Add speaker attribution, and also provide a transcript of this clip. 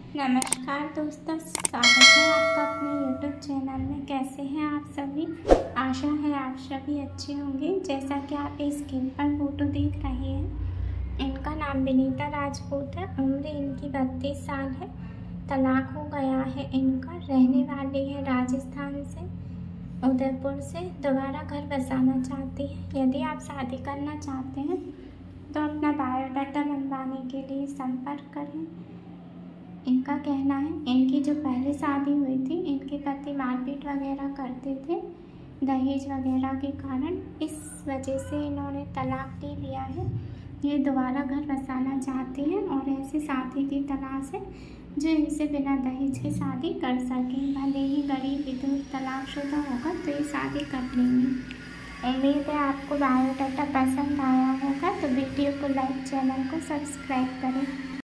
Speaker 1: नमस्कार दोस्तों, स्वागत है आपका अपने YouTube चैनल में। कैसे हैं आप सभी? आशा है आप सभी अच्छे होंगे। जैसा कि आप स्क्रीन पर फोटो देख रहे हैं, इनका नाम विनीता राजपूत है। उम्र इनकी 32 साल है। तलाक हो गया है इनका। रहने वाली है राजस्थान से, उदयपुर से। दोबारा घर बसाना चाहती है। यदि आप शादी करना चाहते हैं तो अपना बायोडाटा बनवाने के लिए संपर्क करें। इनका कहना है इनकी जो पहले शादी हुई थी, इनके पति मारपीट वगैरह करते थे दहेज वगैरह के कारण। इस वजह से इन्होंने तलाक ले लिया है। ये दोबारा घर बसाना चाहती हैं और ऐसे साथी की तलाश है जो इनसे बिना दहेज के शादी कर सकें। भले ही गरीब विधवा तलाकशुदा होगा तो ये शादी कर लेंगे। उम्मीद है आपको बायोडाटा पसंद आया होगा, तो वीडियो को लाइक, चैनल को सब्सक्राइब करें।